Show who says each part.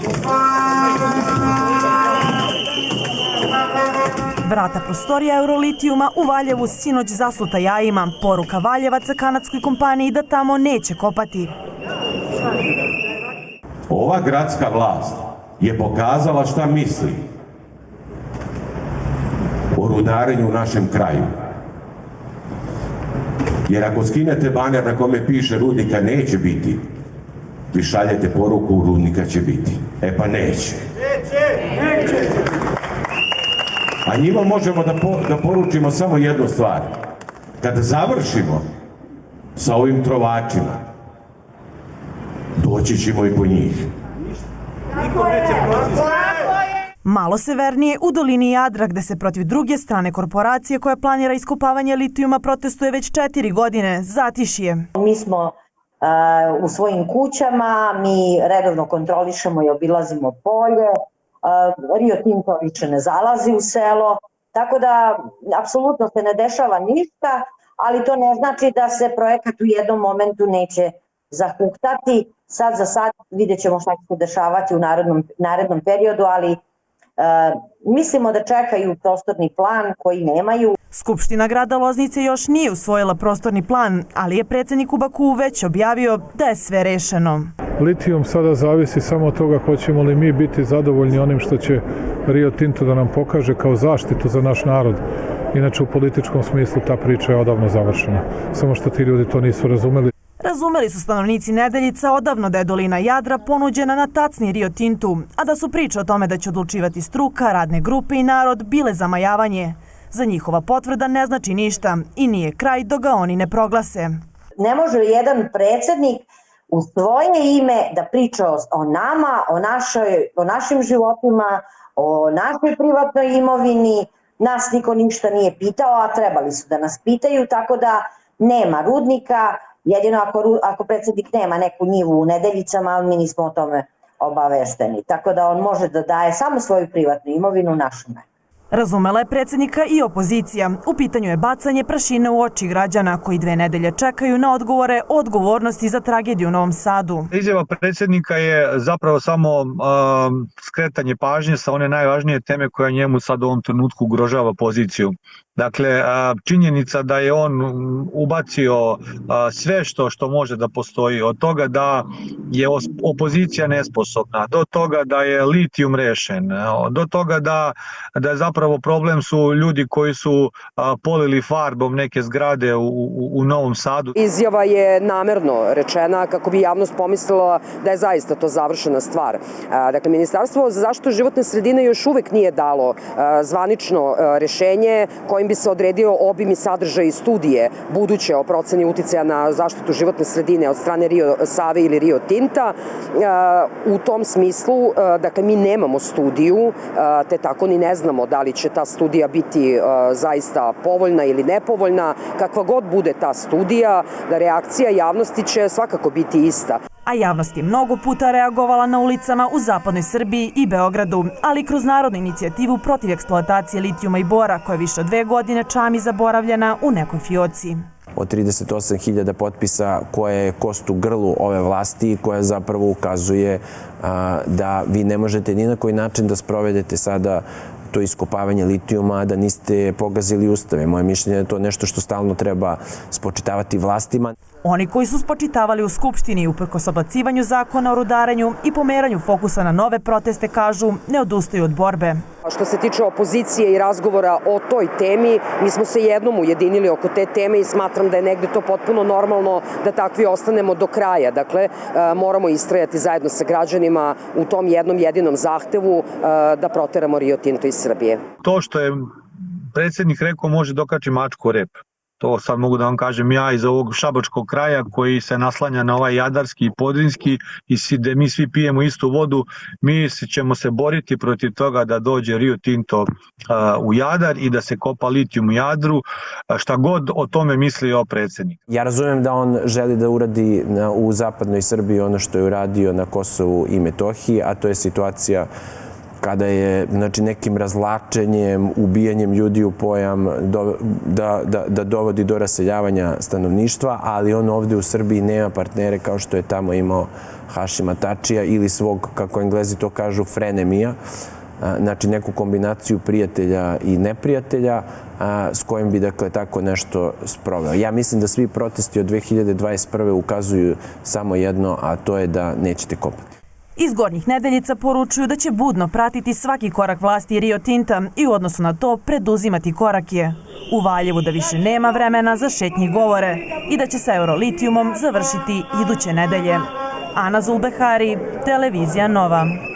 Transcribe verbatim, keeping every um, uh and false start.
Speaker 1: Vrata prostorija Eurolitijuma u Valjevu sinoć zasuta jajima. Poruka Valjevaca kanadskoj kompaniji da tamo neće kopati.
Speaker 2: Ova gradska vlast je pokazala šta misli o rudarenju u našem kraju. Jer ako skinete baner na kome piše rudnika neće biti, vi šaljete poruku rudnika će biti. E pa neće. Neće! A njima možemo da, po, da poručimo samo jednu stvar. Kada završimo sa ovim trovačima, doći ćemo i po njih.
Speaker 1: Malo severnije u dolini Jadra, gde se protiv druge strane korporacije koja planira iskopavanje litijuma protestuje već četiri godine, zatišje.
Speaker 3: Mi smo uh, u svojim kućama, mi redovno kontrolišemo i obilazimo polje, uh, Rio Tinto više ne zalazi u selo, tako da apsolutno se ne dešava ništa, ali to ne znači da se projekat u jednom momentu neće zahuktati. Sad za sad vidjet ćemo šta će se dešavati u narednom, narednom periodu, ali Uh, mislimo da čekaju prostorni plan koji nemaju.
Speaker 1: Skupština grada Loznice još nije usvojila prostorni plan, ali je predsjednik u Bakuu već objavio da je sve rešeno.
Speaker 4: Litijum sada zavisi samo od toga hoćemo li mi biti zadovoljni onim što će Rio Tinto da nam pokaže kao zaštitu za naš narod. Inače u političkom smislu ta priča je odavno završena. Samo što ti ljudi to nisu razumeli.
Speaker 1: Razumeli su stanovnici Nedeljica odavno da je dolina Jadra ponuđena na tacni Rio Tintu, a da su priče o tome da će odlučivati struka, radne grupe i narod bile zamajavanje. Za njihova potvrda ne znači ništa i nije kraj dok ga oni ne proglase.
Speaker 3: Ne može jedan predsjednik u svoje ime da priča o nama, o, našoj, o našim životima, o našoj privatnoj imovini. Nas niko ništa nije pitao, a trebali su da nas pitaju, tako da nema rudnika. Jedino ako, ako predsjednik nema neku njivu u Nedeljicama, ali mi nismo o tome obavešteni. Tako da on može da daje samo svoju privatnu imovinu našome.
Speaker 1: Razumela je predsjednika i opozicija. U pitanju je bacanje prašine u oči građana koji dve nedelje čekaju na odgovore o odgovornosti za tragediju u Novom Sadu.
Speaker 5: Izjava predsjednika je zapravo samo uh, skretanje pažnje sa one najvažnije teme koja njemu sad u ovom trenutku ugrožava poziciju. Dakle, činjenica da je on ubacio sve što što može da postoji, od toga da je opozicija nesposobna, do toga da je litijum rešen, do toga da, da zapravo problem su ljudi koji su polili farbom neke zgrade u, u, u Novom Sadu.
Speaker 6: Izjava je namerno rečena kako bi javnost pomislila da je zaista to završena stvar. Dakle, Ministarstvo za zaštitu životne sredine još uvek nije dalo zvanično rešenje kojim bi se odredio obim i sadržaj studije buduće o proceni uticaja na zaštitu životne sredine od strane Rio Save ili Rio Tinta. U tom smislu, dakle, mi nemamo studiju, te tako ni ne znamo da li će ta studija biti zaista povoljna ili nepovoljna. Kakva god bude ta studija, da reakcija javnosti će svakako biti ista.
Speaker 1: A javnost je mnogo puta reagovala na ulicama u zapadnoj Srbiji i Beogradu, ali kroz narodnu inicijativu protiv eksploatacije litijuma i bora, koja je više od dve godine čami zaboravljena u nekoj fioci.
Speaker 7: Od trideset osam hiljada potpisa koje je kost u grlu ove vlasti i koja zapravo ukazuje a, da vi ne možete ni na koji način da sprovedete sada to iskopavanje litijuma, da niste pogazili ustave. Moje mišljenje je to nešto što stalno treba spočitavati vlastima.
Speaker 1: Oni koji su spočitavali u Skupštini uprkos odbacivanju zakona o rudarenju i pomeranju fokusa na nove proteste kažu ne odustaju od borbe.
Speaker 6: Što se tiče opozicije i razgovora o toj temi, mi smo se jednom ujedinili oko te teme i smatram da je negde to potpuno normalno da takvi ostanemo do kraja. Dakle, moramo istrajati zajedno sa građanima u tom jednom jedinom zahtevu da proteramo Rio Tinto iz Srbije.
Speaker 5: To što je predsjednik rekao može dokači mačku o rep. To sad mogu da vam kažem ja iz ovog šabačkog kraja koji se naslanja na ovaj jadarski i podrinski i gde mi svi pijemo istu vodu, mi ćemo se boriti protiv toga da dođe Rio Tinto uh, u Jadar i da se kopa litijum u Jadru, šta god o tome mislio predsjednik.
Speaker 7: Ja razumem da on želi da uradi na, u zapadnoj Srbiji ono što je uradio na Kosovu i Metohiji, a to je situacija kada je, znači, nekim razvlačenjem, ubijanjem ljudi u pojam do, da, da, da dovodi do raseljavanja stanovništva, ali on ovde u Srbiji nema partnere kao što je tamo imao Hašima Tačija ili svog, kako Englezi to kažu, frenemija, znači neku kombinaciju prijatelja i neprijatelja s kojim bi, dakle, tako nešto sproveo. Ja mislim da svi protesti od dve hiljade dvadeset prve ukazuju samo jedno, a to je da nećete kopati.
Speaker 1: Iz Gornjih Nedeljica poručuju da će budno pratiti svaki korak vlasti Rio Tinta i u odnosu na to preduzimati korake. U Valjevu da više nema vremena za šetnje i govore i da će sa Eurolitijumom završiti iduće nedelje. Ana Zulbehari, Televizija Nova.